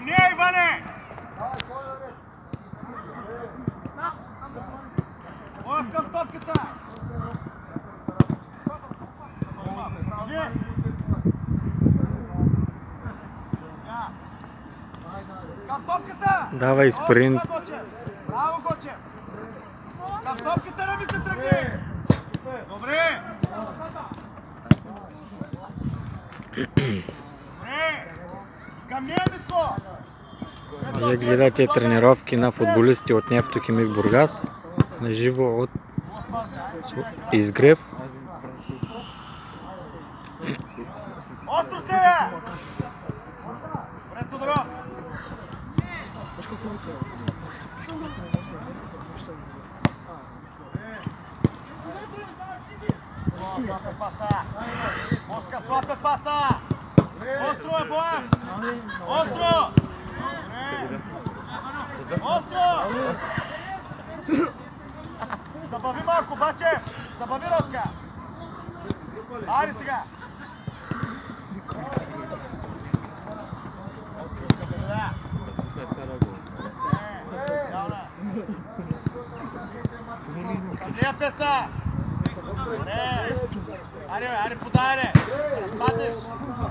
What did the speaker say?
Не, Иване! Лъвка стопката! Давай спринт. Браво, Гочев! Към топката не ми се тръгни! Добре! Добре! Към нея, Митко! Вие гледате тренировки на футболисти от Нефтохимик Бургас на живо от Изгрев. Остро се! Добре, Тодоров! Слапе паса! Мошка, слапе паса! Остро е, Боев! Остро! Остро! Забави малко, Бачев! Забави, Роска! Айде сега! Къде Пеца? Айде, айде, подай, айде! Спаднеш!